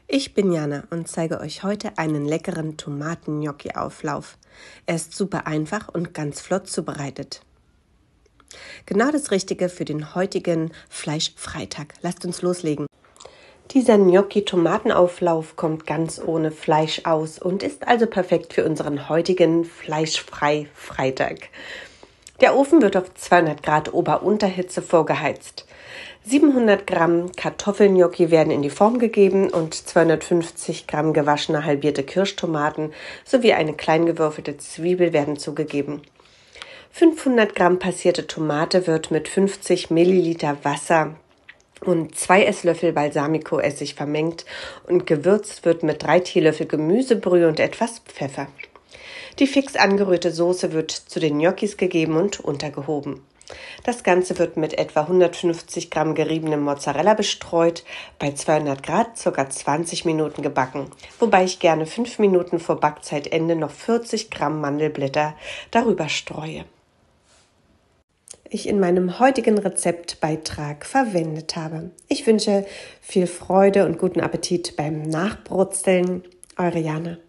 Ich bin Jana und zeige euch heute einen leckeren Tomaten-Gnocchi-Auflauf. Er ist super einfach und ganz flott zubereitet. Genau das Richtige für den heutigen Fleischfreitag. Lasst uns loslegen. Dieser Gnocchi-Tomatenauflauf kommt ganz ohne Fleisch aus und ist also perfekt für unseren heutigen Fleischfrei-Freitag. Der Ofen wird auf 200 Grad Ober-Unterhitze vorgeheizt. 700 Gramm Kartoffelgnocchi werden in die Form gegeben und 250 Gramm gewaschene halbierte Kirschtomaten sowie eine klein gewürfelte Zwiebel werden zugegeben. 500 Gramm passierte Tomate wird mit 50 Milliliter Wasser und 2 Esslöffel Balsamico-Essig vermengt und gewürzt wird mit 3 Teelöffel Gemüsebrühe und etwas Pfeffer. Die fix angerührte Soße wird zu den Gnocchis gegeben und untergehoben. Das Ganze wird mit etwa 150 Gramm geriebenem Mozzarella bestreut, bei 200 Grad ca. 20 Minuten gebacken, wobei ich gerne 5 Minuten vor Backzeitende noch 40 Gramm Mandelblätter darüber streue. Ich in meinem heutigen Rezeptbeitrag verwendet habe. Ich wünsche viel Freude und guten Appetit beim Nachbrutzeln. Eure Jana.